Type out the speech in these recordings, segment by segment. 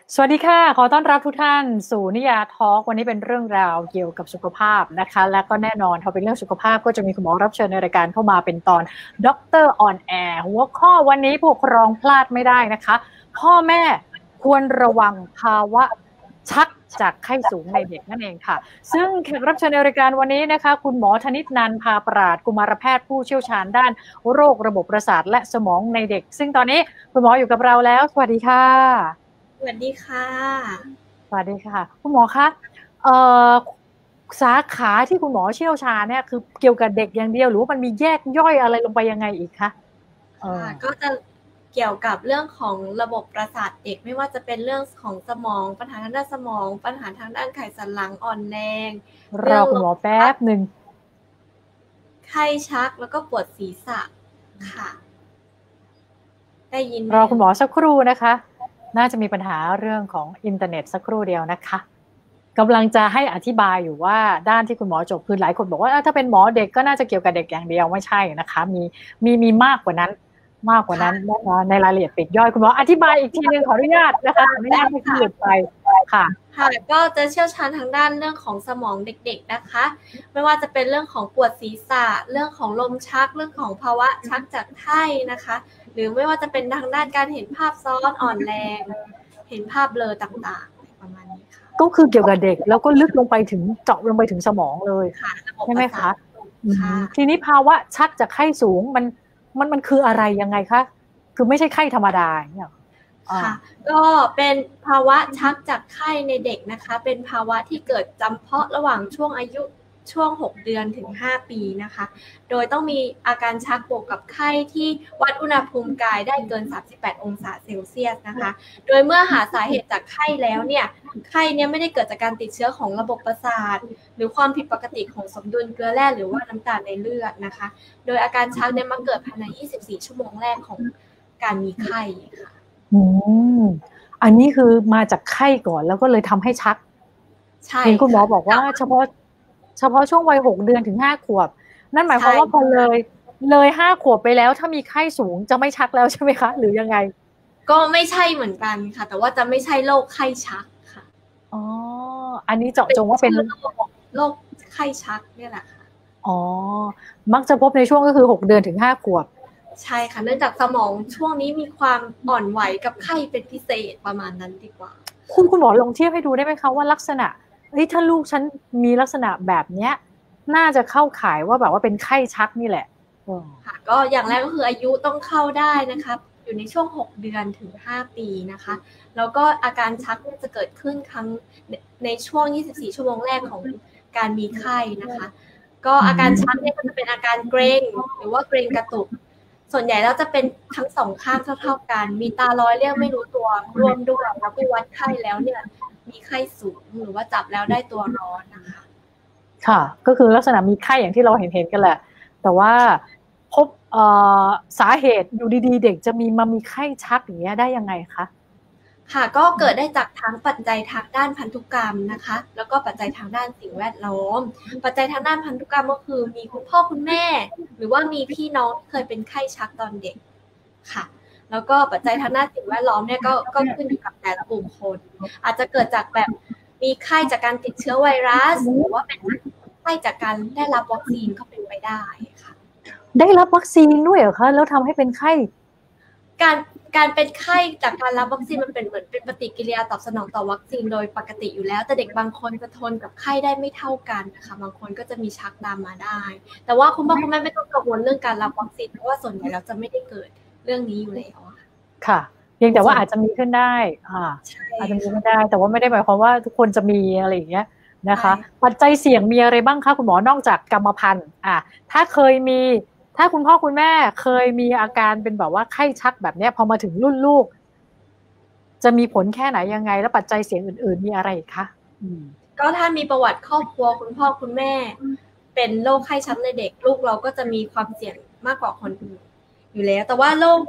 สวัสดีค่ะขอต้อนรับทุกท่านสู่นิยาทอล์กวันนี้เป็นเรื่องราวเกี่ยวกับสุขภาพนะคะและก็แน่นอนพอเป็นเรื่องสุขภาพก็จะมีคุณหมอรับเชิญในรายการเข้ามาเป็นตอนด็อกเตอร์ออนแอร์หัวข้อวันนี้ผู้ปกครองพลาดไม่ได้นะคะพ่อแม่ควรระวังภาวะชักจากไข้สูงในเด็กนั่นเองค่ะซึ่งแขกรับเชิญในรายการวันนี้นะคะคุณหมอธนิตนันท์พาปราดกุมารแพทย์ผู้เชี่ยวชาญด้านโรคระบบประสาทและสมองในเด็กซึ่งตอนนี้คุณหมออยู่กับเราแล้วสวัสดีค่ะสวัสดีค่ะสวัสดีค่ะคุณหมอคะเอ่อสาขาที่คุณหมอเชี่ยวชาญเนี่ยคือเกี่ยวกับเด็กอย่างเดียวหรือว่ามันมีแยกย่อยอะไรลงไปยังไงอีกคะก็จะเกี่ยวกับเรื่องของระบบประสาทเด็กไม่ว่าจะเป็นเรื่องของสมองปัญหาทางด้านสมองปัญหาทางด้านไขสันหลังอ่อนแรงรอคุณหมอแป๊บหนึ่งไข้ชักแล้วก็ปวดศีรษะค่ะได้ยินรอคุณหมอสักครู่นะคะน่าจะมีปัญหาเรื่องของอินเทอร์เน็ตสักครู่เดียวนะคะกำลังจะให้อธิบายอยู่ว่าด้านที่คุณหมอจบคือหลายคนบอกว่าถ้าเป็นหมอเด็กก็น่าจะเกี่ยวกับเด็กอย่างเดียวไม่ใช่นะคะมีมากกว่านั้นนะคะในรายละเอียดปลีกย่อยคุณหมออธิบายอีกทีนึงขออนุญาตนะคะขออนุญาตให้ที่หยุดไปค่ะก็จะเชี่ยวชาญทางด้านเรื่องของสมองเด็กๆนะคะไม่ว่าจะเป็นเรื่องของปวดศีรษะเรื่องของลมชักเรื่องของภาวะชักจากไข้นะคะหรือไม่ว่าจะเป็นทางด้านการเห็นภาพซ้อนอ่อนแรงเห็นภาพเบลอต่างๆประมาณนี้ค่ะก็คือเกี่ยวกับเด็กแล้วก็ลึกลงไปถึงเจาะลงไปถึงสมองเลยใช่ไหมคะทีนี้ภาวะชักจากไข้สูงมันคืออะไรยังไงคะคือไม่ใช่ไข้ธรรมดาเนี่ยค่ะก็เป็นภาวะชักจากไข้ในเด็กนะคะเป็นภาวะที่เกิดจำเพาะระหว่างช่วงอายุช่วง6 เดือนถึง5 ปีนะคะโดยต้องมีอาการชักบวกกับไข้ที่วัดอุณหภูมิกายได้เกิน38องศาเซลเซียสนะคะโดยเมื่อหาสาเหตุจากไข้แล้วเนี่ยไข้เนี่ยไม่ได้เกิดจากการติดเชื้อของระบบประสาทหรือความผิดปกติของสมดุลเกลือแร่หรือว่าน้ำตาลในเลือดนะคะโดยอาการชักเนี่ยมักเกิดภายใน24 ชั่วโมงแรกของการมีไข้ค่ะอันนี้คือมาจากไข้ก่อนแล้วก็เลยทำให้ชักใช่เห็นคุณหมอบอกว่าเฉพาะช่วงวัย6 เดือนถึง5 ขวบนั่นหมายความว่าพอเลย5 ขวบไปแล้วถ้ามีไข้สูงจะไม่ชักแล้วใช่ไหมคะหรือยังไงก็ไม่ใช่เหมือนกันค่ะแต่ว่าจะไม่ใช่โรคไข้ชักค่ะอ๋ออันนี้เจาะจงว่าเป็นโรคไข้ชักเนี่ยแหละค่ะอ๋อมักจะพบในช่วงก็คือ6 เดือนถึง5 ขวบใช่ค่ะเนื่องจากสมองช่วงนี้มีความอ่อนไหวกับไข้เป็นพิเศษประมาณนั้นดีกว่าคุณหมอลองเทียบให้ดูได้ไหมคะว่าลักษณะถ้าลูกฉันมีลักษณะแบบเนี้ยน่าจะเข้าข่ายว่าแบบว่าเป็นไข้ชักนี่แหละค่ะก็อย่างแรกก็คืออายุต้องเข้าได้นะคะอยู่ในช่วง6 เดือนถึง5 ปีนะคะแล้วก็อาการชักจะเกิดขึ้นครั้งในช่วง24 ชั่วโมงแรกของการมีไข้นะคะก็อาการชักเนี่ยก็จะเป็นอาการเกร็งหรือว่าเกร็งกระตุกส่วนใหญ่แล้วจะเป็นทั้งสองข้างเท่าๆกันมีตาลอยเรียกไม่รู้ตัวร่วมด้วยแล้วก็วัดไข้แล้วเนี่ยมีไข้สูงหรือว่าจับแล้วได้ตัวร้อนนะคะค่ะก็คือลักษณะมีไข้อย่างที่เราเห็นกันแหละแต่ว่าพบสาเหตุอยู่ดีๆเด็กจะมีไข้ชักอย่างเงี้ยได้ยังไงคะค่ะก็เกิดได้จากทั้งปัจจัยทางด้านพันธุกรรมนะคะแล้วก็ปัจจัยทางด้านสิ่งแวดล้อมปัจจัยทางด้านพันธุกรรมก็คือมีคุณพ่อคุณแม่หรือว่ามีพี่น้องที่เคยเป็นไข้ชักตอนเด็กค่ะแล้วก็ปัจจัยทางด้านสิ่งแวดล้อมเนี่ยก็ขึ้นอยู่กับแต่ละกลุ่มคนอาจจะเกิดจากแบบมีไข้จากการติดเชื้อไวรัสหรือว่าเป็นไข้จากการได้รับวัคซีนก็เป็นไปได้ค่ะได้รับวัคซีนด้วยเหรอคะแล้วทำให้เป็นไข้การเป็นไข้จากการรับวัคซีนมันเป็นเหมือนเป็นปฏิกิริยาตอบสนองต่อวัคซีนโดยปกติอยู่แล้วแต่เด็กบางคนจะทนกับไข้ได้ไม่เท่ากันนะคะบางคนก็จะมีชักตามมาได้แต่ว่าคุณพ่อคุณแม่ไม่ต้องกังวลเรื่องการรับวัคซีนเพราะว่าส่วนใหญ่แล้วจะไม่ได้เกิดเรื่องนี้อยู่แล้วค่ะเพียงแต่ว่าอาจจะมีขึ้นได้อาจจะมีขึ้นได้แต่ว่าไม่ได้หมายความว่าทุกคนจะมีอะไรอย่างเงี้ยนะคะปัจจัยเสี่ยงมีอะไรบ้างคะคุณหมอนอกจากกรรมพันธุ์ถ้าคุณพ่อคุณแม่เคยมีอาการเป็นแบบว่าไข้ชักแบบนี้พอมาถึงรุ่นลูกจะมีผลแค่ไหนยังไงแล้วปัจจัยเสี่ยงอื่นๆมีอะไรอีกคะก็ถ้ามีประวัติครอบครัวคุณพ่อคุณแม่เป็นโรคไข้ชักในเด็กลูกเราก็จะมีความเสี่ยงมากกว่าคนอื่นอยู่แล้วแต่ว่าโรค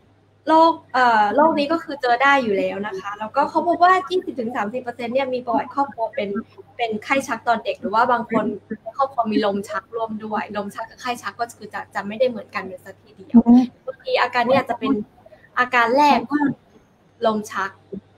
นี้ก็คือเจอได้อยู่แล้วนะคะแล้วก็เขาบอกว่า 20-30% เนี่ยมีประวัติครอบครัวเป็นไข้ชักตอนเด็กหรือว่าบางคนครอบครัวมีลมชักร่วมด้วยลมชักกับไข้ชักก็คือจะไม่ได้เหมือนกันเลยสักทีเดียวบางทีอาการนี้อาจจะเป็นอาการแรกของลมชักท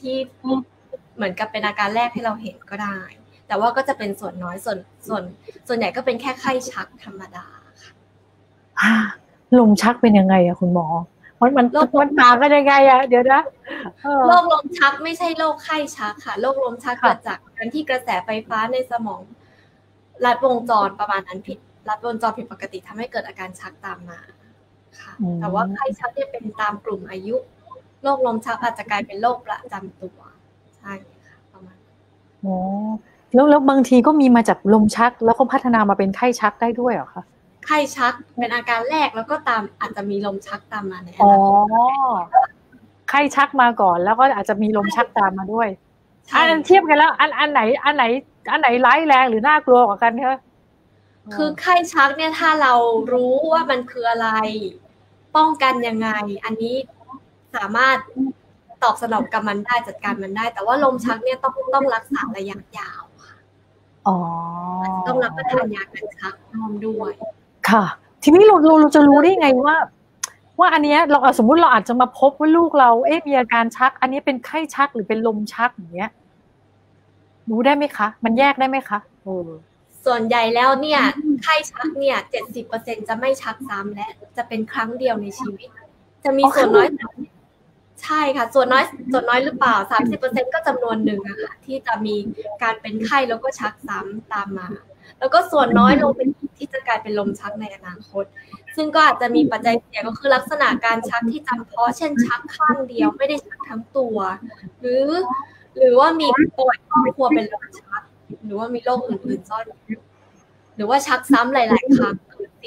ที่เหมือนกับเป็นอาการแรกให้เราเห็นก็ได้แต่ว่าก็จะเป็นส่วนน้อยส่วนใหญ่ก็เป็นแค่ไข้ชักธรรมดาค่ะลมชักเป็นยังไงอะคุณหมอมันต่างกันยังไงอะเดี๋ยวนะโรคลมชักไม่ใช่โรคไข้ชักค่ะโรคลมชักเกิดจากการที่กระแสไฟฟ้าในสมองลัดวงจรประมาณนั้นลัดวงจรผิดปกติทำให้เกิดอาการชักตามมาค่ะแต่ว่าไข้ชักเนี่ยเป็นตามกลุ่มอายุโรคลมชักอาจจะกลายเป็นโรคประจำตัวใช่ค่ะประมาณแล้วบางทีก็มีมาจากลมชักแล้วก็พัฒนามาเป็นไข้ชักได้ด้วยเหรอคะไข้ชักเป็นอาการแรกแล้วก็อาจจะมีลมชักตามมาในอนาคตไข้ชักมาก่อนแล้วก็อาจจะมีลมชักตามมาด้วยอันเทียบกันแล้วอันไหนร้ายแรงหรือน่ากลัวกว่ากันคะคือไข้ชักเนี่ยถ้าเรารู้ว่ามันคืออะไรป้องกันยังไงอันนี้สามารถตอบสนองกับมันได้จัดการมันได้แต่ว่าลมชักเนี่ยต้องรักษาระยะยาวค่ะต้องรับประทานยากันชักร่วมด้วยค่ะทีนี้เราจะรู้ได้ไงว่าอันนี้เราสมมุติเราอาจจะมาพบว่าลูกเรามีอาการชักอันนี้เป็นไข้ชักหรือเป็นลมชักอย่างเงี้ยรู้ได้ไหมคะมันแยกได้ไหมคะส่วนใหญ่แล้วเนี่ยไข้ชักเนี่ย 70% จะไม่ชักซ้ำและจะเป็นครั้งเดียวในชีวิตจะมีส่วนน้อยใช่ค่ะส่วนน้อยหรือเปล่า 30% ก็จำนวนหนึ่งอะค่ะที่จะมีการเป็นไข้แล้วก็ชักซ้ำตามมาแล้วก็ส่วนน้อยลงเป็นที่จะกลายเป็นลมชักในอนาคตซึ่งก็อาจจะมีปัจจัยเสี่ยงก็คือลักษณะการชักที่จำเพาะเช่นชักข้างเดียวไม่ได้ชักทั้งตัวหรือว่ามีประวัติครอบครัวเป็นลมชักหรือว่ามีโรคอื่นๆซ่อนหรือว่าชักซ้ำหลายๆครั้ง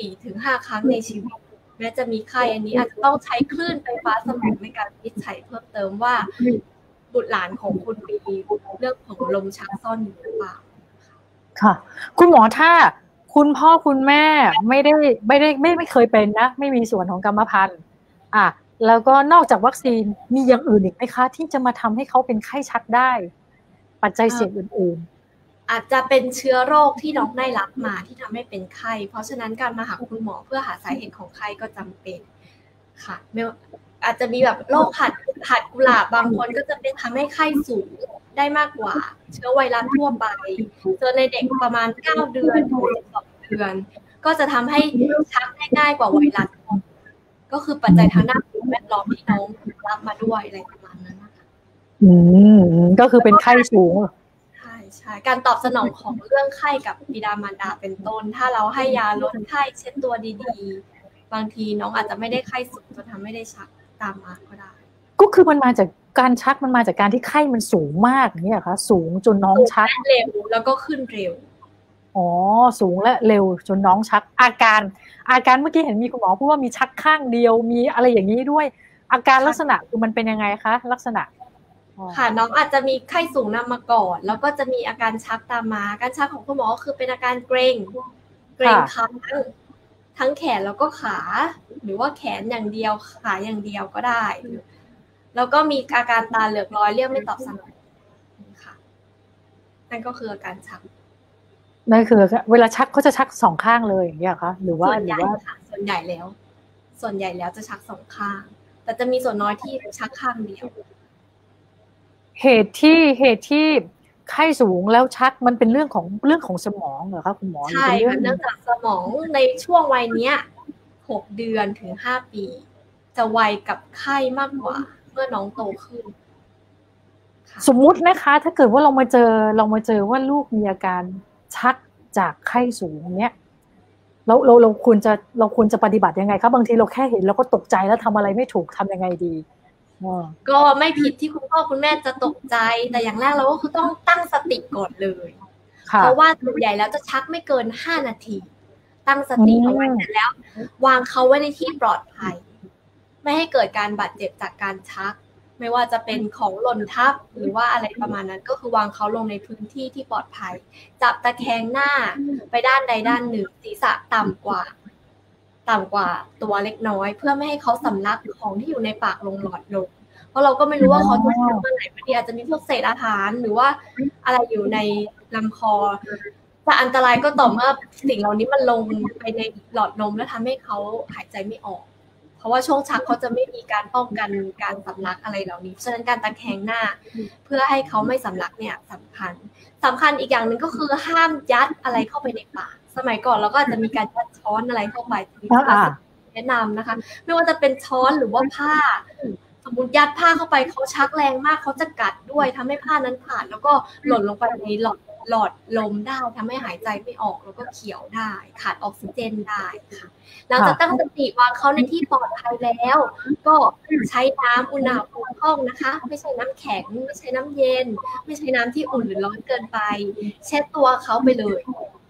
4-5 ครั้งในชีวิตแม้จะมีไข้อันนี้อาจจะต้องใช้คลื่นไฟฟ้าสมองในการวิจัยเพิ่มเติมว่าบุตรหลานของคุณมีเรื่องของลมชักซ่อนอยู่หรือเปล่าค่ะคุณหมอถ้าคุณพ่อคุณแม่ไม่เคยเป็นนะไม่มีส่วนของกรรมพันธุ์แล้วก็นอกจากวัคซีนมีอย่างอื่นอีกไหมคะที่จะมาทำให้เขาเป็นไข้ชักได้ปัจจัยเสี่ยงอื่นๆอาจจะเป็นเชื้อโรคที่น้องได้รับมาที่ทำให้เป็นไข้เพราะฉะนั้นการมาหาคุณหมอเพื่อหาสาเหตุของไข้ก็จำเป็นค่ะอาจจะมีแบบโรคหัดกุหลาบบางคนก็จะเป็นทำให้ไข้สูงได้มากกว่าเชื้อไวรัสทั่วไปเจอในเด็กประมาณ9 เดือนถึง12 เดือนก็จะทำให้ชักได้ง่ายกว่าไวรัสก็คือปัจจัยทางด้านแวดล้อมที่น้องรับมาด้วยอะไรประมาณนั้นนะคะก็คือเป็นไข้สูงใช่การตอบสนองของเรื่องไข้กับบิดามารดาเป็นต้นถ้าเราให้ยาลดไข้เช็ดตัวดีๆบางทีน้องอาจจะไม่ได้ไข้สูงจนทำให้ได้ชักตามมาก็ได้ก็คือมันมาจากการชักมันมาจากการที่ไข้มันสูงมากเนี่ยค่ะสูงจนน้องชักเร็วแล้วก็ขึ้นเร็วสูงและเร็วจนน้องชักอาการเมื่อกี้เห็นมีคุณหมอพูดว่ามีชักข้างเดียวมีอะไรอย่างนี้ด้วยอาการลักษณะคือมันเป็นยังไงคะลักษณะค่ะน้องอาจจะมีไข้สูงนำมาก่อนแล้วก็จะมีอาการชักตามมาการชักของคุณหมอก็คือเป็นอาการเกร็งค้างทั้งแขนแล้วก็ขาหรือว่าแขนอย่างเดียวขาอย่างเดียวก็ได้แล้วก็มีอาการตาเหลือกลอยเรียกไม่ตอบสนองค่ะนั่นก็คืออาการชักนั่นคือเวลาชักเขาจะชักสองข้างเลยอย่างเงี้ยคะหรือว่าส่วนใหญ่แล้วจะชักสองข้างแต่จะมีส่วนน้อยที่ชักข้างเดียวเหตุที่ไข้สูงแล้วชักมันเป็นเรื่องของสมองเหรอคะคุณหมอใช่ค่ะเนื่องจากสมองในช่วงวัยเนี้ย6 เดือนถึง5 ปีจะไวกับไข้มากกว่าเมื่อน้องโตขึ้นสมมุตินะคะถ้าเกิดว่าเรามาเจอว่าลูกมีอาการชักจากไข้สูงเนี้ยเราควรจะปฏิบัติยังไงคะบางทีเราแค่เห็นเราก็ตกใจแล้วทำอะไรไม่ถูกทำยังไงดีก็ไม่ผิดที่คุณพ่อคุณแม่จะตกใจแต่อย่างแรกเราก็คือต้องตั้งสติก่อนเลยเพราะว่าส่วนใหญ่แล้วจะชักไม่เกิน5 นาทีตั้งสติเอาไว้เสร็จแล้ววางเขาไว้ในที่ปลอดภัยไม่ให้เกิดการบาดเจ็บจากการชักไม่ว่าจะเป็นของหล่นทับหรือว่าอะไรประมาณนั้นก็คือวางเขาลงในพื้นที่ที่ปลอดภัยจับตะแคงหน้าไปด้านใดด้านหนึ่งศีรษะต่ำกว่าตัวเล็กน้อยเพื่อไม่ให้เขาสำลักของที่อยู่ในปากลงหลอดลมเพราะเราก็ไม่รู้ว่าเขาจะชักเมื่อไหร่บางทีอาจจะมีพวกเศษอาหารหรือว่าอะไรอยู่ในลำคอแต่อันตรายก็ต่อเมื่อสิ่งเหล่านี้มันลงไปในหลอดลมแล้วทำให้เขาหายใจไม่ออกเพราะว่าช่วงชักเขาจะไม่มีการป้องกันการสำลักอะไรเหล่านี้ฉะนั้นการตะแคงหน้าเพื่อให้เขาไม่สำลักเนี่ยสำคัญอีกอย่างหนึ่งก็คือห้ามยัดอะไรเข้าไปในปากสมัยก่อนเราก็อาจจะมีการยัดช้อนอะไรเข้าไปแนะนำนะคะไม่ว่าจะเป็นช้อนหรือว่าผ้าสมมติยัดผ้าเข้าไปเขาชักแรงมากเขาจะกัดด้วยทำให้ผ้านั้นขาดแล้วก็หล่นลงไปในหลอดลมได้ทำให้หายใจไม่ออกแล้วก็เขียวได้ขาดออกซิเจนได้ค่ะหลังจากตั้งสติวางเขาในที่ปลอดภัยแล้วก็ใช้น้ำอุณหภูมิห้องนะคะไม่ใช่น้ำแข็งไม่ใช่น้ำเย็นไม่ใช่น้ำที่อุ่นหรือร้อนเกินไปเช็ดตัวเขาไปเลย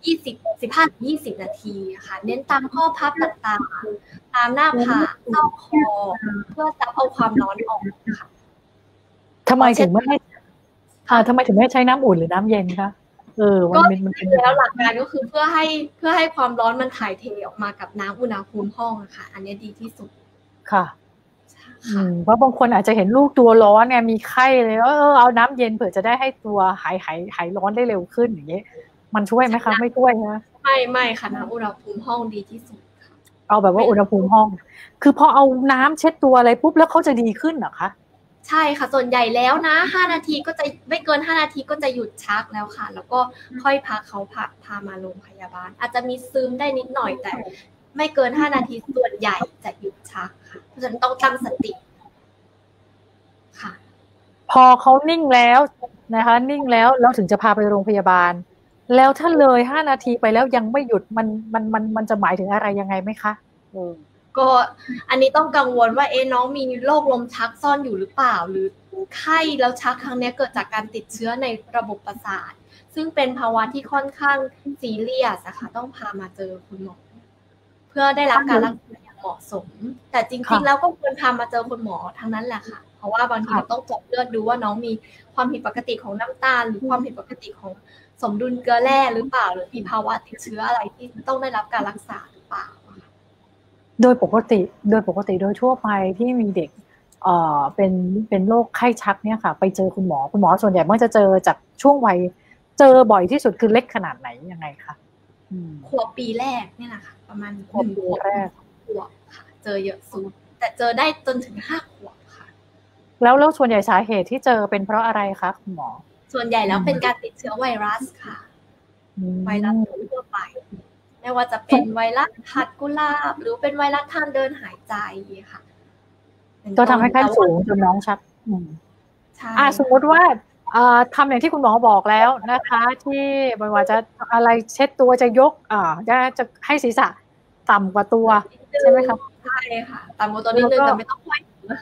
15-20 นาทีค่ะเน้นตามข้อพับต่างๆตามหน้าผากซอกคอเพื่อซับเอาความร้อนออกค่ะทำไมถึงไม่ใช้น้ำอุ่นหรือน้ำเย็นคะก็เป็นแล้วหลักการก็คือเพื่อให้ความร้อนมันถ่ายเทออกมากับน้ำอุณหภูมิห้องค่ะอันนี้ดีที่สุดค่ะเพราะบางคนอาจจะเห็นลูกตัวร้อนเนี่ยมีไข้เลยเอาน้ำเย็นเผื่อจะได้ให้ตัวหายร้อนได้เร็วขึ้นอย่างเงี้ยมันช่วยไหมคะไม่ช่วยนะไม่ค่ะน้ำอุณหภูมิห้องดีที่สุดค่ะเอาแบบว่าอุณหภูมิห้องคือพอเอาน้ำเช็ดตัวอะไรปุ๊บแล้วเขาจะดีขึ้นเหรอคะใช่ค่ะส่วนใหญ่แล้วนะ5 นาทีก็จะไม่เกิน5 นาทีก็จะหยุดชักแล้วค่ะแล้วก็ค่อยพาเขาพามาโรงพยาบาลอาจจะมีซึมได้นิดหน่อยแต่ไม่เกิน5 นาทีส่วนใหญ่จะหยุดชักค่ะเพราะฉะนั้นต้องตั้งสติค่ะพอเขานิ่งแล้วนะคะนิ่งแล้วเราถึงจะพาไปโรงพยาบาลแล้วถ้าเลย5 นาทีไปแล้วยังไม่หยุดมันจะหมายถึงอะไรยังไงไหมคะก็อันนี้ต้องกังวลว่าน้องมีโรคลมชักซ่อนอยู่หรือเปล่าหรือไข้แล้วชักครั้งนี้เกิดจากการติดเชื้อในระบบประสาทซึ่งเป็นภาวะที่ค่อนข้างซีเรียสนะคะต้องพามาเจอคุณหมอเพื่อได้รับการรักษาอย่างเหมาะสมแต่จริงๆแล้วก็ควรพามาเจอคุณหมอทั้งนั้นแหละค่ะเพราะว่าบางทีเราต้องเจาะเลือดดูว่าน้องมีความผิดปกติของน้ำตาลหรือความผิดปกติของสมดุลเกลือแร่หรือเปล่าหรือมีภาวะติดเชื้ออะไรที่ต้องได้รับการรักษาหรือเปล่าโดยปกติโดยทั่วไปที่มีเด็กเป็นโรคไข้ชักเนี่ยค่ะไปเจอคุณหมอส่วนใหญ่มักจะเจอจากช่วงวัยเจอบ่อยที่สุดคือเล็กขนาดไหนยังไงคะขวบปีแรกเนี่ยนะคะประมาณขวบปีแรกค่ะเจอเยอะสุดแต่เจอได้จนถึง5 ขวบค่ะแล้วส่วนใหญ่สาเหตุที่เจอเป็นเพราะอะไรคะคุณหมอส่วนใหญ่แล้วเป็นการติดเชื้อไวรัสค่ะไวรัสทั่วไปไม่ว่าจะเป็นไวรัสหัดกุหลาบหรือเป็นไวรัสทางเดินหายใจค่ะก็ทำให้ขั้นสูงจนน้องชักใช่สมมติว่าทำอย่างที่คุณหมอบอกแล้วนะคะที่ไม่ว่าจะอะไรเช็ดตัวจะยกจะให้ศีรษะต่ำกว่าตัวใช่ไหมคะใช่ค่ะต่ำกว่าตัวนิดนึงแต่ไม่ต้องค่อย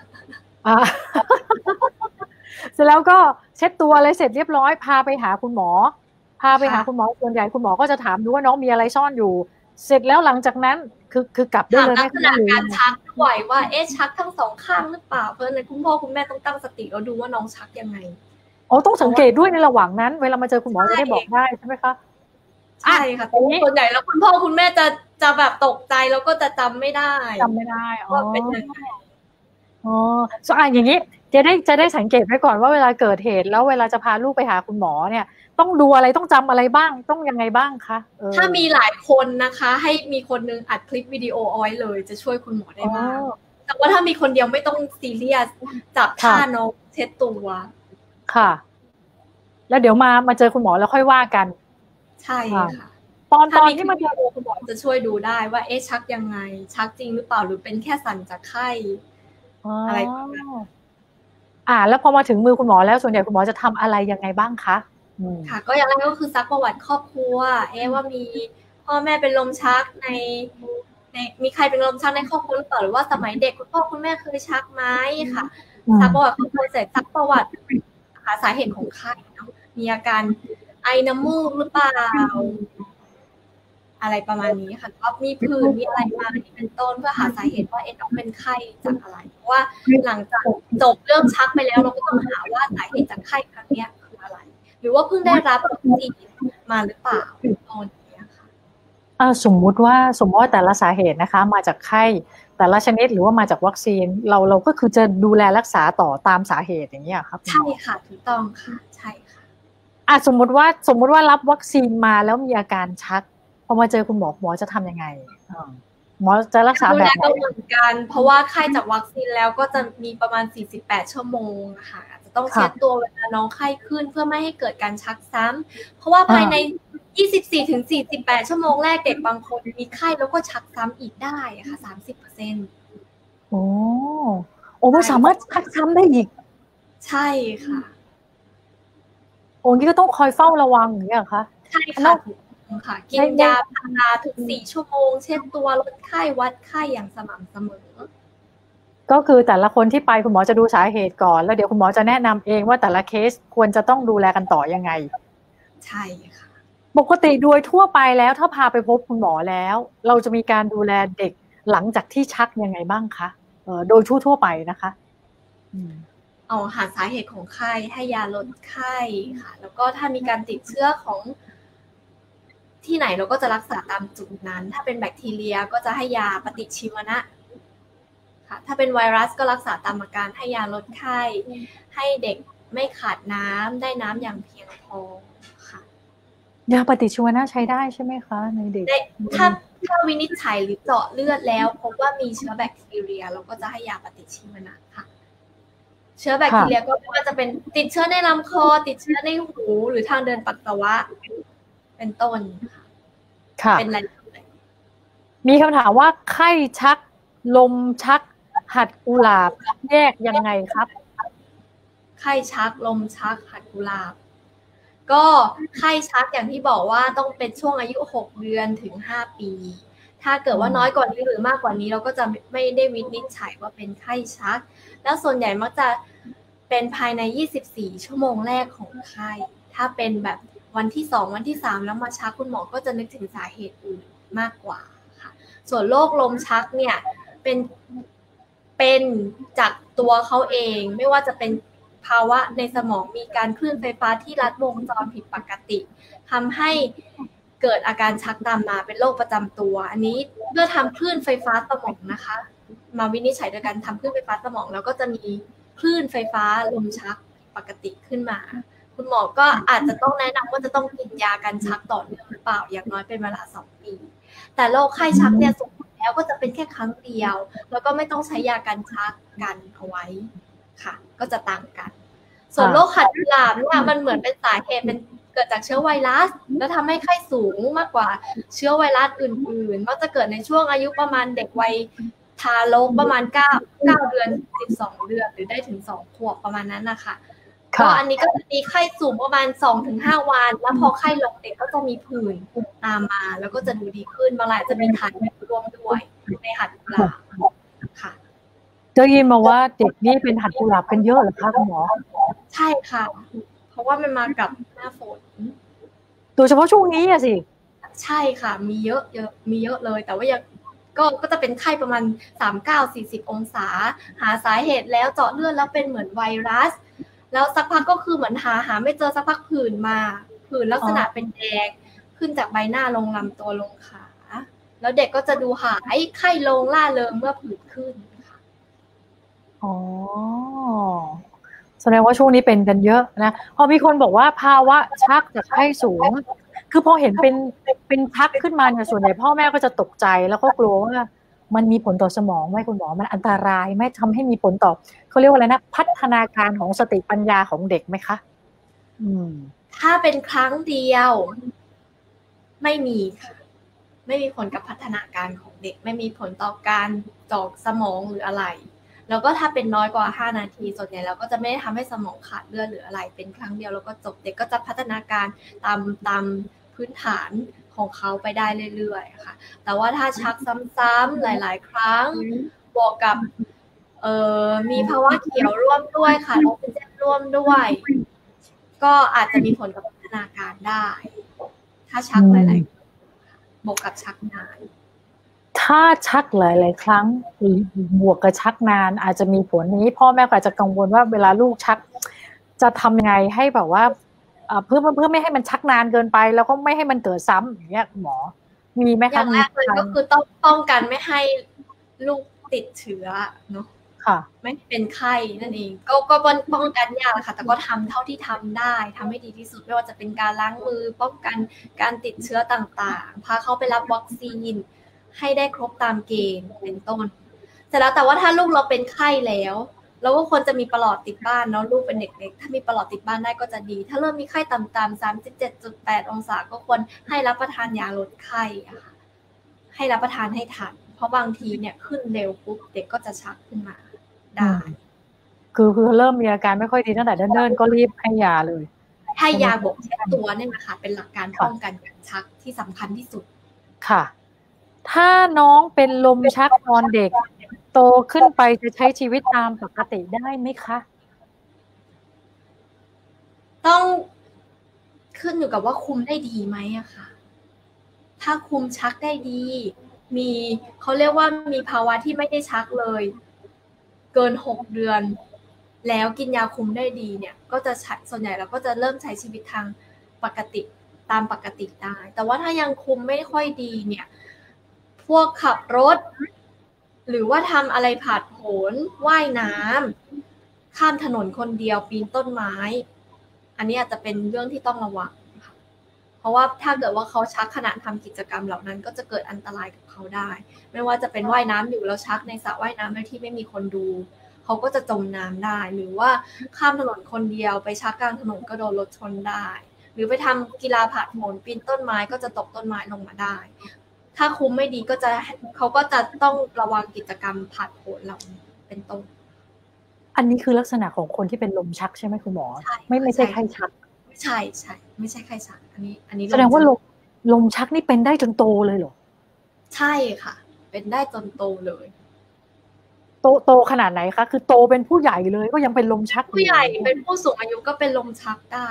เสร็จแล้วก็เช็ดตัวอะไรเสร็จเรียบร้อยพาไปหาคุณหมอส่วนใหญ่คุณหมอก็จะถามดูว่าน้องมีอะไรซ่อนอยู่เสร็จแล้วหลังจากนั้นคือกลับได้เลยลักษณะการชักด้วยว่าชักทั้ง2 ข้างหรือเปล่าเพราะฉะนั้นคุณพ่อคุณแม่ต้องตั้งสติแล้วดูว่าน้องชักยังไงต้องสังเกตด้วยในระหว่างนั้นเวลามาเจอคุณหมอจะได้บอกได้ใช่ไหมคะใช่ค่ะส่วนใหญ่แล้วคุณพ่อคุณแม่จะแบบตกใจแล้วก็จะจำไม่ได้ว่าเป็นยังไงอย่างนี้จะได้สังเกตไว้ก่อนว่าเวลาเกิดเหตุแล้วเวลาจะพาลูกไปหาคุณหมอเนี่ยต้องดูอะไรต้องจำอะไรบ้างต้องยังไงบ้างคะถ้ามีหลายคนนะคะให้มีคนนึงอัดคลิปวิดีโอเอาไว้เลยจะช่วยคุณหมอได้มากแต่ว่าถ้ามีคนเดียวไม่ต้องซีเรียสจับท่าน้องเช็ดตัวค่ะแล้วเดี๋ยวมาเจอคุณหมอแล้วค่อยว่ากันใช่ค่ะตอนที่มาเจอคุณหมอจะช่วยดูได้ว่าชักยังไงชักจริงหรือเปล่าหรือเป็นแค่สั่นจากไข้อะไรประมาณแล้วพอมาถึงมือคุณหมอแล้วส่วนใหญ่คุณหมอจะทำอะไรยังไงบ้างคะค่ะก็อย่างแรกก็คือซักประวัติครอบครัวว่ามีพ่อแม่เป็นลมชักในมีใครเป็นลมชักในครอบครัวหรือเปล่าหรือว่าสมัยเด็กคุณพ่อคุณแม่เคยชักไหมค่ะซักประวัติครอบครัวเสร็จซักประวัติหาสาเหตุของไข้มีอาการไอน้ำมูกหรือเปล่าอะไรประมาณนี้ค่ะก็มีผื่นมีอะไรมาเป็นต้นเพื่อหาสาเหตุว่าน้องเป็นไข้จากอะไรเพราะว่าหลังจากจบเรื่องชักไปแล้วเราก็ต้องหาว่าสาเหตุจากไข้ครั้งนี้คืออะไรหรือว่าเพิ่งได้รับวัคซีนมาหรือเปล่าตอนนี้ค่ะสมมุติว่าแต่ละสาเหตุนะคะมาจากไข้แต่ละชนิดหรือว่ามาจากวัคซีนเราก็คือจะดูแลรักษาต่อตามสาเหตุอย่างนี้ครับใช่ค่ะถูกต้องค่ะใช่ค่ะสมมุติว่ารับวัคซีนมาแล้วมีอาการชักพอมาเจอคุณหมอจะทำยังไงหมอจะรักษาดูแบแลบไหนก็เหมือนกันเพราะว่าไข้จากวัคซีนแล้วก็จะมีประมาณ48ชั่วโมงค่ะอาจจะต้องเช็ดตัวเวลาน้องไข้ขึ้นเพื่อไม่ให้เกิดการชักซ้ำเพราะว่าภายใน24ถึง48ชั่วโมงแรกเด็กบางคนมีไข้แล้วก็ชักซ้ำอีกได้ค่ะ30% โอ้มันสามารถชักซ้ำได้อีกใช่ค่ะนี่ก็ต้องคอยเฝ้าระวังอย่างนี้เหรอคะใช่ค่ะกินยาพาราทุก4ชั่วโมงเช็ดตัวลดไข้วัดไข้อย่างสม่ำเสมอก็คือแต่ละคนที่ไปคุณหมอจะดูสาเหตุก่อนแล้วเดี๋ยวคุณหมอจะแนะนำเองว่าแต่ละเคสควรจะต้องดูแลกันต่อยังไงใช่ค่ะปกติโดยทั่วไปแล้วถ้าพาไปพบคุณหมอแล้วเราจะมีการดูแลเด็กหลังจากที่ชักยังไงบ้างคะโดยทั่วไปนะคะหาสาเหตุของไข้ให้ยาลดไข้ค่ะแล้วก็ถ้ามีการติดเชื้อของที่ไหนเราก็จะรักษาตามจุดนั้นถ้าเป็นแบคทีเรียก็จะให้ยาปฏิชีวนะค่ะถ้าเป็นไวรัสก็รักษาตามอาการให้ยาลดไข้ให้เด็กไม่ขาดน้ำได้น้ำอย่างเพียงพอค่ะยาปฏิชีวนะใช้ได้ใช่ไหมคะในเด็กถ้าวินิจฉัยหรือเจาะเลือดแล้วพบว่ามีเชื้อแบคทีเรียเราก็จะให้ยาปฏิชีวนะค่ะเชื้อแบคทีเรียก็ไม่ว่าจะเป็นติดเชื้อในลำคอติดเชื้อในหูหรือทางเดินปัสสาวะเป็นต้นค่ะเป็นอะไรมีคำถามว่าไข้ชักลมชักหัดกุหลาบแยกยังไงครับไข้ชักลมชักหัดกุหลาบก็ไข้ชักอย่างที่บอกว่าต้องเป็นช่วงอายุ6เดือนถึง5ปีถ้าเกิดว่าน้อยกว่านี้หรือมากกว่านี้เราก็จะไม่ได้วินิจฉัยว่าเป็นไข้ชักแล้วส่วนใหญ่มักจะเป็นภายใน24ชั่วโมงแรกของไข้ถ้าเป็นแบบวันที่2วันที่3แล้วมาชักคุณหมอก็จะนึกถึงสาเหตุอื่นมากกว่าค่ะส่วนโรคลมชักเนี่ยเป็นจากตัวเขาเองไม่ว่าจะเป็นภาวะในสมองมีการคลื่นไฟฟ้าที่ลัดวงจรผิดปกติทำให้เกิดอาการชักตามมาเป็นโรคประจำตัวอันนี้เพื่อทำคลื่นไฟฟ้าสมองนะคะมาวินิจฉัยโดยการทำคลื่นไฟฟ้าสมองแล้วก็จะมีคลื่นไฟฟ้าลมชักปกติขึ้นมาคุณหมอก็อาจจะต้องแนะนำว่าจะต้องกินยากันชักต่อเนื่องหรือเปล่าอย่างน้อยเป็นเวลา2ปีแต่โรคไข้ชักเนี่ยส่วนแล้วก็จะเป็นแค่ครั้งเดียวแล้วก็ไม่ต้องใช้ยากันชักกันเอาไว้ค่ะก็จะต่างกันส่วนโรคหัดกุหลาบเนี่ยมันเหมือนเป็นสาเหตุเป็นเกิดจากเชื้อไวรัสแล้วทำให้ไข้สูงมากกว่าเชื้อไวรัสอื่นๆมักจะเกิดในช่วงอายุประมาณเด็กวัยทารกประมาณ9เดือน12เดือนหรือได้ถึง2ขวบประมาณนั้นนะคะก็อันนี้ก็จะมีไข้สูงประมาณ 2-5 วันแล้วพอไข้ลงเด็กก็จะมีผื่นตามมาแล้วก็จะดูดีขึ้นบางรายจะมีถ่ายรวมด้วยในหัดกุหลาบค่ะได้ยินมาว่าเด็กนี่เป็นหัดกุหลาบกันเยอะเหรอคะคุณหมอใช่ค่ะเพราะว่ามันมากับหน้าฝนโดยเฉพาะช่วงนี้อะสิใช่ค่ะมีเยอะเลยแต่ว่ายังก็จะเป็นไข้ประมาณ39-40องศาหาสาเหตุแล้วเจาะเลือดแล้วเป็นเหมือนไวรัสแล้วสักพักก็คือเหมือนหาไม่เจอสักพักผื่นลักษณะเป็นแดงขึ้นจากใบหน้าลงลำตัวลงขาแล้วเด็กก็จะดูหายไข้ลงล่าเริงเมื่อผื่นขึ้นค่ะแสดงว่าช่วงนี้เป็นกันเยอะนะพอมีคนบอกว่าภาวะชักจากไข้สูงคือพอเห็นเป็นชักขึ้นมาเนี่ยส่วนใหญ่พ่อแม่ก็จะตกใจแล้วก็กลัวว่ามันมีผลต่อสมองไหมคุณหมอมันอันตรายไหมทำให้มีผลต่อเขาเรียกว่าอะไรนะพัฒนาการของสติปัญญาของเด็กไหมคะถ้าเป็นครั้งเดียวไม่มีค่ะไม่มีผลกับพัฒนาการของเด็กไม่มีผลต่อการต่อสมองหรืออะไรแล้วก็ถ้าเป็นน้อยกว่า5นาทีส่วนใหญ่เราก็จะไม่ได้ทำให้สมองขาดเลือดหรืออะไรเป็นครั้งเดียวแล้วก็จบเด็กก็จะพัฒนาการตามพื้นฐานของเขาไปได้เรื่อยๆค่ะแต่ว่าถ้าชักซ้ำๆหลายๆครั้งบวกกับมีภาวะเขียวร่วมด้วยค่ะออกซิเจนร่วมด้วยก็อาจจะมีผลกับพัฒนาการได้ถ้าชักหลายๆบวกกับชักนานถ้าชักหลายๆครั้งบวกกับชักนานอาจจะมีผลนี้พ่อแม่อาจจะกังวลว่าเวลาลูกชักจะทำยังไงให้แบบว่าเพื่อไม่ให้มันชักนานเกินไปแล้วก็ไม่ให้มันเกิดซ้ำอย่างเงี้ยหมอมีไหมคะอย่างแรกเลยก็คือต้องป้องกันไม่ให้ลูกติดเชื้อเนาะค่ะไม่เป็นไข้นั่นเองก็ป้องกันยากค่ะแต่ก็ทำเท่าที่ทำได้ทำให้ดีที่สุดไม่ว่าจะเป็นการล้างมือป้องกันการติดเชื้อต่างๆพาเขาไปรับวัคซีนให้ได้ครบตามเกณฑ์เป็นต้นเสร็จแล้วแต่ว่าถ้าลูกเราเป็นไข้แล้วเราก็ควรจะมีประหลอดติดบ้านเนาะลูกเป็นเด็กเล็กถ้ามีประหลอดติดบ้านได้ก็จะดีถ้าเริ่มมีไข้ต่ำๆ37.8 องศาก็ควรให้รับประทานยาลดไข้อะค่ะให้รับประทานให้ทันเพราะบางทีเนี่ยขึ้นเร็วปุ๊บเด็กก็จะชักขึ้นมาได้คือเริ่มมีอาการไม่ค่อยดีตั้งแต่เนิ่นๆก็รีบให้ยาเลยให้ยาบกเช็ดตัวเนี่ยนะคะเป็นหลักการป้องกันการชักที่สำคัญที่สุดค่ะถ้าน้องเป็นลมชักตอนเด็กโตขึ้นไปจะใช้ชีวิตตามปกติได้ไหมคะต้องขึ้นอยู่กับว่าคุมได้ดีไหมอะค่ะถ้าคุมชักได้ดีมีเขาเรียกว่ามีภาวะที่ไม่ได้ชักเลยเกิน6 เดือนแล้วกินยาคุมได้ดีเนี่ยก็จะส่วนใหญ่เราก็จะเริ่มใช้ชีวิตทางปกติตามปกติได้แต่ว่าถ้ายังคุมไม่ค่อยดีเนี่ยพวกขับรถหรือว่าทำอะไรผาดโผนว่ายน้ำข้ามถนนคนเดียวปีนต้นไม้อันนี้อาจจะเป็นเรื่องที่ต้องระวังเพราะว่าถ้าเกิดว่าเขาชักขณะทำกิจกรรมเหล่านั้นก็จะเกิดอันตรายกับเขาได้ไม่ว่าจะเป็นว่ายน้ำอยู่แล้วชักในสระว่ายน้ำโดยที่ไม่มีคนดูเขาก็จะจมน้ำได้หรือว่าข้ามถนนคนเดียวไปชักกลางถนนก็โดนรถชนได้หรือไปทำกีฬาผาดโผนปีนต้นไม้ก็จะตกต้นไม้ลงมาได้ถ้าคุมไม่ดีก็จะเขาก็จะต้องระวังกิจกรรมผาดโผนเหล่านี้เป็นต้นอันนี้คือลักษณะของคนที่เป็นลมชักใช่ไหมคุณหมอไม่ใช่ไข้ชักใช่ไม่ใช่ไข้ชักอันนี้แสดงว่าลมชักนี่เป็นได้จนโตเลยเหรอใช่ค่ะเป็นได้จนโตเลยโตขนาดไหนคะคือโตเป็นผู้ใหญ่เลยก็ยังเป็นลมชักผู้ใหญ่เป็นผู้สูงอายุก็เป็นลมชักได้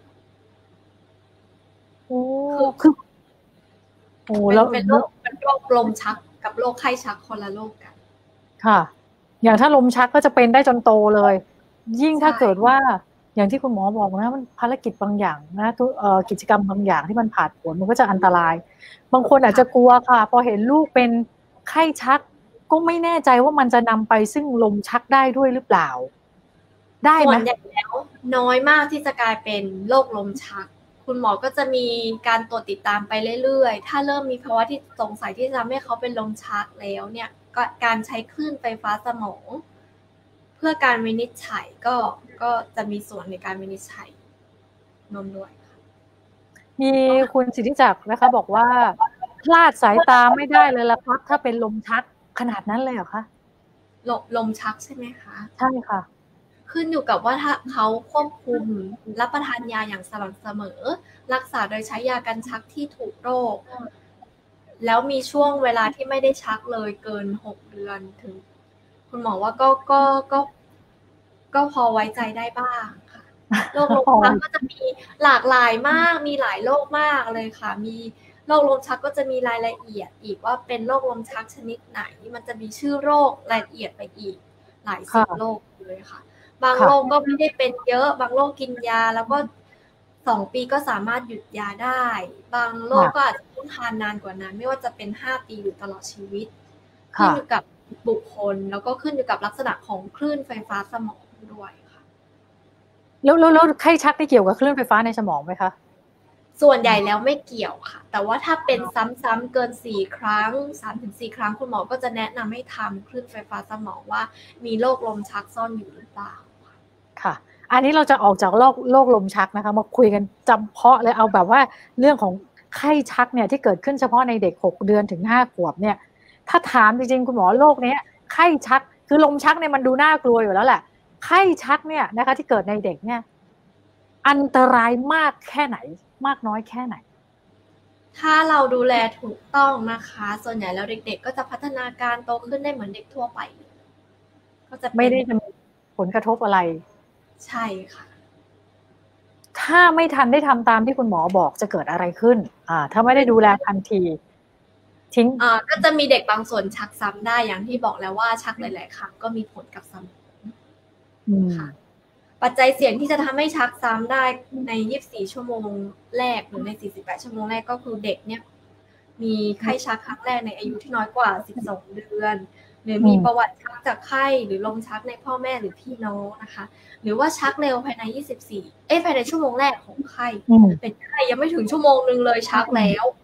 โอ้คือโอ้แล้วเป็นโรคลมชักกับโรคไข้ชักคนละโรคกันค่ะอย่างถ้าลมชักก็จะเป็นได้จนโตเลยยิ่งถ้าเกิดว่าอย่างที่คุณหมอบอกนะมันภารกิจบางอย่างนะกิจกรรมบางอย่างที่มันผ่านผลมันก็จะอันตรายบางคนอาจจะกลัวค่ะพอเห็นลูกเป็นไข้ชักก็ไม่แน่ใจว่ามันจะนำไปซึ่งลมชักได้ด้วยหรือเปล่าได้ไหมส่วนใหญ่แล้วน้อยมากที่จะกลายเป็นโรคลมชักคุณหมอก็จะมีการตรวจติดตามไปเรื่อยๆถ้าเริ่มมีภาวะที่สงสัยที่จะทำให้เขาเป็นลมชักแล้วเนี่ยก็การใช้คลื่นไฟฟ้าสมองเพื่อการวินิจฉัยก็จะมีส่วนในการวินิจฉัยนมด้วยมีคุณสิทธิจักรนะคะบอกว่าพลาดสายตาไม่ได้เลยละครับถ้าเป็นลมชักขนาดนั้นเลยเหรอคะลมชักใช่ไหมคะใช่ค่ะขึ้นอยู่กับว่าถ้าเขาควบคุมรับประทานยาอย่างสม่ำเสมอรักษาโดยใช้ยากันชักที่ถูกโรคแล้วมีช่วงเวลาที่ไม่ได้ชักเลยเกิน6 เดือนถึงคุณหมอว่าก็พอไว้ใจได้บ้างค่ะโรคลมชักก็จะมีหลากหลายมากมีหลายโรคมากเลยค่ะมีโรคลมชักก็จะมีรายละเอียดอีกว่าเป็นโรคลมชักชนิดไหนมันจะมีชื่อโรครายละเอียดไปอีกหลายสิบโรคเลยค่ะบางโรคก็ไม่ได้เป็นเยอะบางโรคกินยาแล้วก็2 ปีก็สามารถหยุดยาได้บางโรคก็อาจจะต้องทานนานกว่านั้นไม่ว่าจะเป็น5 ปีหรือตลอดชีวิตขึ้นอยู่กับบุคคลแล้วก็ขึ้นอยู่กับลักษณะของคลื่นไฟฟ้าสมองด้วยค่ะแล้วไข้ชักได้เกี่ยวกับคลื่นไฟฟ้าในสมองไหมคะส่วนใหญ่แล้วไม่เกี่ยวค่ะแต่ว่าถ้าเป็นซ้ำๆเกิน4 ครั้ง 3-4 ครั้งคุณหมอก็จะแนะนำให้ทำคลื่นไฟฟ้าสมองว่ามีโรคลมชักซ่อนอยู่หรือเปล่าค่ะอันนี้เราจะออกจากโรคลมชักนะคะมาคุยกันจำเพาะเลยเอาแบบว่าเรื่องของไข้ชักเนี่ยที่เกิดขึ้นเฉพาะในเด็ก6 เดือนถึง5 ขวบเนี่ยถ้าถามจริงๆคุณหมอโรคนี้ไข้ชักคือลมชักเนี่ยมันดูน่ากลัวอยู่แล้วแหละไข้ชักเนี่ยนะคะที่เกิดในเด็กเนี่ยอันตรายมากแค่ไหนมากน้อยแค่ไหนถ้าเราดูแลถูกต้องนะคะส่วนใหญ่แล้วเด็กๆก็จะพัฒนาการโตขึ้นได้เหมือนเด็กทั่วไปก็จะไม่ได้จะมีผลกระทบอะไรใช่ค่ะถ้าไม่ทันได้ทำตามที่คุณหมอบอกจะเกิดอะไรขึ้นถ้าไม่ได้ดูแลทันทีทิ้งก็จะมีเด็กบางส่วนชักซ้ำได้อย่างที่บอกแล้วว่าชักหลายๆครั้งก็มีผลกับสมองค่ะปัจจัยเสี่ยงที่จะทำให้ชักซ้ำได้ใน24 ชั่วโมงแรกหรือใน48 ชั่วโมงแรกก็คือเด็กเนี่ยมีไข้ชักครั้งแรกในอายุที่น้อยกว่า12 เดือนหรือมีประวัติชักจากไข้หรือลมชักในพ่อแม่หรือพี่น้องนะคะหรือว่าชักเร็วภายในภายในชั่วโมงแรกของไข้เป็นไข้ยังไม่ถึงชั่วโมงนึงเลยชักแล้ว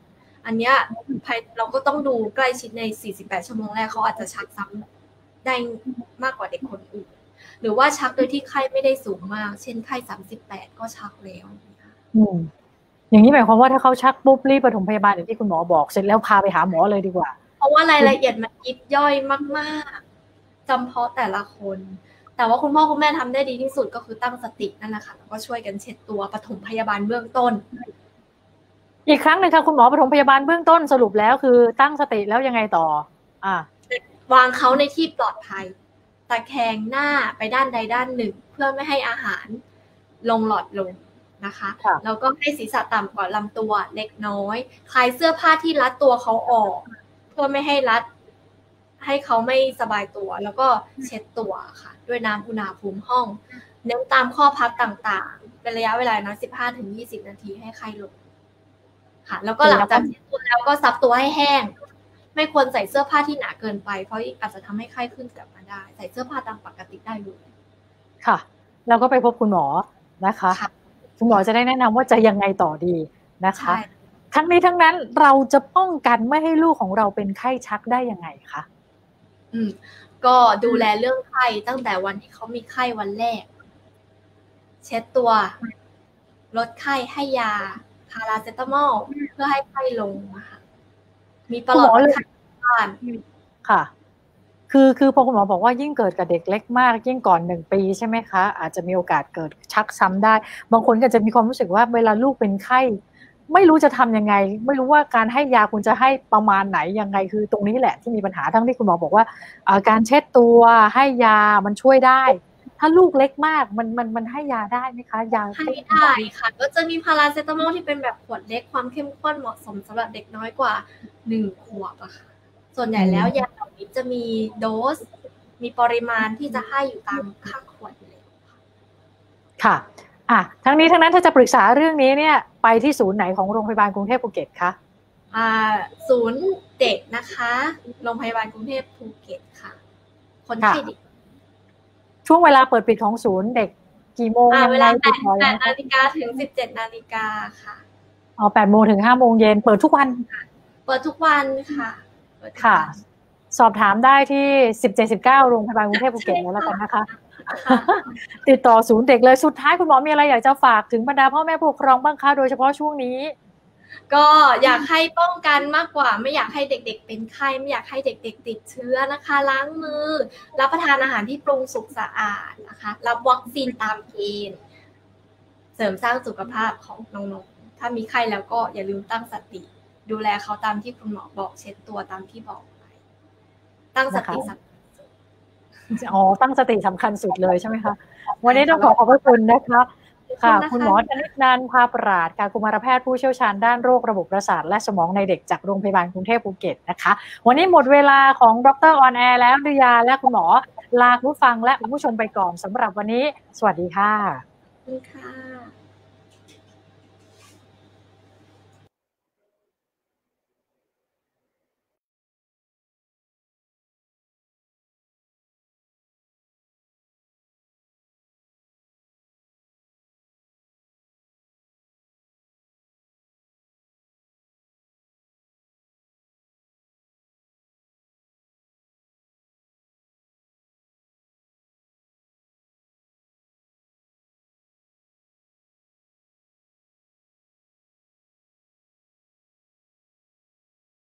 อันเนี้ยเราก็ต้องดูใกล้ชิดใน48ชั่วโมงแรกเขาอาจจะชักซ้ำได้มากกว่าเด็กคนอื่นหรือว่าชักโดยที่ไข้ไม่ได้สูงมากเช่นไข้38ก็ชักแล้วอย่างนี้หมายความว่าถ้าเขาชักปุ๊บรีบปฐมพยาบาลอย่างที่คุณหมอบอกเสร็จแล้วพาไปหาหมอเลยดีกว่าเพราะว่ารายละเอียดมันยิบย่อยมากๆจำเพาะแต่ละคนแต่ว่าคุณพ่อคุณแม่ทำได้ดีที่สุดก็คือตั้งสตินั่นแหละค่ะแล้วก็ช่วยกันเช็ดตัวปฐมพยาบาลเบื้องต้นอีกครั้งหนึ่งค่ะคุณหมอปฐมพยาบาลเบื้องต้นสรุปแล้วคือตั้งสติแล้วยังไงต่อวางเขาในที่ปลอดภัยตะแคงหน้าไปด้านใดด้านหนึ่งเพื่อไม่ให้อาหารลงหลอดลมนะคะแล้วก็ให้ศีรษะต่ำกว่าลำตัวเล็กน้อยคลายเสื้อผ้าที่รัดตัวเขาออกเพื่อไม่ให้รัดให้เขาไม่สบายตัวแล้วก็เช็ดตัวค่ะด้วยน้ำอุณหภูมิห้องเน้นตามข้อพับต่างๆเป็นระยะเวลานะ15-20 นาทีให้ไข้ลงค่ะแล้วก็หลังจากเช็ดตัวแล้วก็ซับตัวให้แห้งไม่ควรใส่เสื้อผ้าที่หนาเกินไปเพราะอาจจะทำให้ไข้ขึ้นกลับมาได้ใส่เสื้อผ้าตามปกติได้เลยค่ะแล้วก็ไปพบคุณหมอนะคะคุณหมอจะได้แนะนำว่าจะยังไงต่อดีนะคะทั้งนี้ทั้งนั้นเราจะป้องกันไม่ให้ลูกของเราเป็นไข้ชักได้ยังไงคะก็ดูแลเรื่องไข้ตั้งแต่วันที่เขามีไข้วันแรกเช็ดตัวลดไข้ให้ยาพาราเซตามอลเพื่อให้ไข้ลงนะคะมีปลอดไข้บ้านค่ะคือพอคุณหมอบอกว่ายิ่งเกิดกับเด็กเล็กมากยิ่งก่อน1 ปีใช่ไหมคะอาจจะมีโอกาสเกิดชักซ้ำได้บางคนก็จะมีความรู้สึกว่าเวลาลูกเป็นไข้ไม่รู้จะทำยังไงไม่รู้ว่าการให้ยาคุณจะให้ประมาณไหนยังไงคือตรงนี้แหละที่มีปัญหาทั้งที่คุณหมอบอกว่าการเช็ดตัวให้ยามันช่วยได้ถ้าลูกเล็กมากมันให้ยาได้ไหมคะยาให้ได้ค่ะก็จะมีพาราเซตามอลที่เป็นแบบขวดเล็กความเข้มข้นเหมาะสมสำหรับเด็กน้อยกว่า1 ขวบอะค่ะส่วนใหญ่แล้วยาเหล่านี้จะมีโดสมีปริมาณที่จะให้อยู่ตามข้างขวดเลยค่ะทั้งนี้ทั้งนั้นถ้าจะปรึกษาเรื่องนี้เนี่ยไปที่ศูนย์ไหนของโรงพยาบาลกรุงเทพภูเก็ตคะศูนย์เด็กนะคะโรงพยาบาลกรุงเทพภูเก็ตค่ะคนไข้เด็กช่วงเวลาเปิดปิดของศูนย์เด็กกี่โมงเวลา8 นาฬิกาถึง17 นาฬิกาค่ะ 8 โมงถึง5 โมงเย็นเปิดทุกวันเปิดทุกวันค่ะค่ะสอบถามได้ที่17-19โรงพยาบาลกรุงเทพภูเก็ตแล้วกันนะคะติดต่อศูนย์เด็กเลยสุดท้ายคุณหมอมีอะไรอยากจะฝากถึงบรรดาพ่อแม่ผู้ปกครองบ้างคะโดยเฉพาะช่วงนี้ก็อยากให้ป้องกันมากกว่าไม่อยากให้เด็กๆเป็นไข้ไม่อยากให้เด็กๆติดเชื้อนะคะล้างมือรับประทานอาหารที่ปรุงสุกสะอาดนะคะรับวัคซีนตามเกณฑ์เสริมสร้างสุขภาพของน้องๆถ้ามีไข้แล้วก็อย่าลืมตั้งสติดูแลเขาตามที่คุณหมอบอกเช็ดตัวตามที่บอกไปตั้งสติตั้งสติสำคัญสุดเลยใช่ไหมคะวันนี้ต้องขอบพระคุณนะคะค่ะคุณหมอธนิตนันท์ ภาปราชกุมารแพทย์ผู้เชี่ยวชาญด้านโรคระบบประสาทและสมองในเด็กจากโรงพยาบาลกรุงเทพภูเก็ตนะคะวันนี้หมดเวลาของดร.ออนแอร์แล้วดิยาและคุณหมอลาผู้ฟังและผู้ชมไปก่อนสำหรับวันนี้สวัสดีค่ะขอบคุณค่ะ